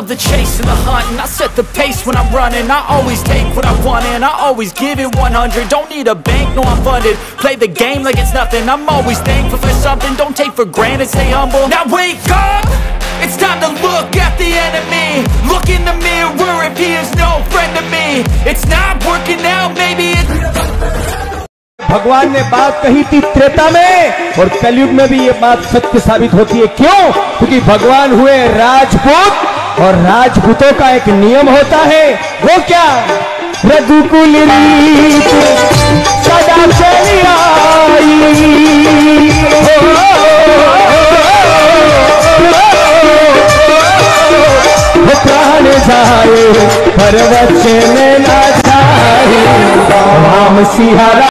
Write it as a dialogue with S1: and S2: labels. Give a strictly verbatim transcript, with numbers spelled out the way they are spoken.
S1: love the chase and the hunt, and I set the pace when I'm running. I always take what I want and I always give it one hundred. Don't need a bank, no I'm funded. Play the game like it's nothing. I'm always thankful for something. Don't take for granted, stay humble. Now wake up, it's time to look at the enemy. Look in the mirror if he is no friend to me. It's not working out, maybe it's...
S2: भगवान ने बात कही थी त्रेता में, और कलयुग में भी ये बात सत्य साबित होती है। क्यों? क्योंकि भगवान हुए राजपूत, और राजपूतों का एक नियम होता है। वो क्या? रघुकुल रीत सदा चली आई, प्राण जाए पर वचन न जाए। राम सिया